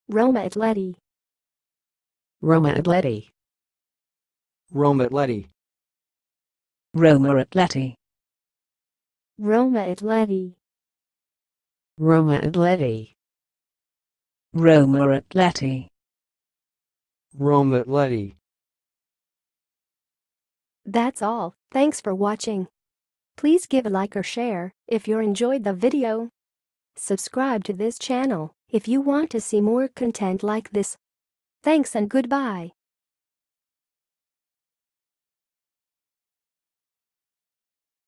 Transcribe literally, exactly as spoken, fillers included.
Roma Atleti. Roma Atleti. Roma Atleti. Roma Atleti. Roma Atleti. Roma Atleti. Roma Atleti. Roma Atleti. That's all. Thanks for watching. Please give a like or share if you enjoyed the video. Subscribe to this channel if you want to see more content like this. Thanks and goodbye.